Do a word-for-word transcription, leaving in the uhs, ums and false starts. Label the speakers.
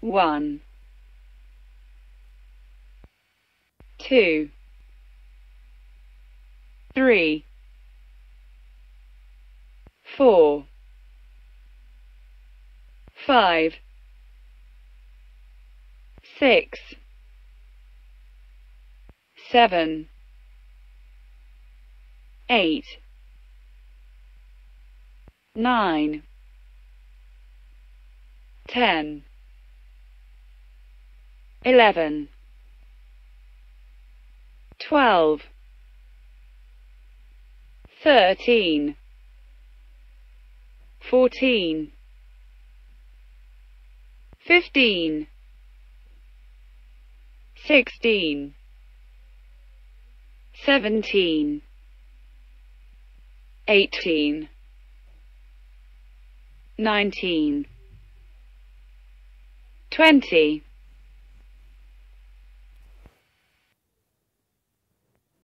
Speaker 1: one, two, three, four, five, six, seven, eight, nine, ten, eleven, twelve, thirteen, fourteen, fifteen, sixteen, seventeen, eighteen, nineteen, twenty,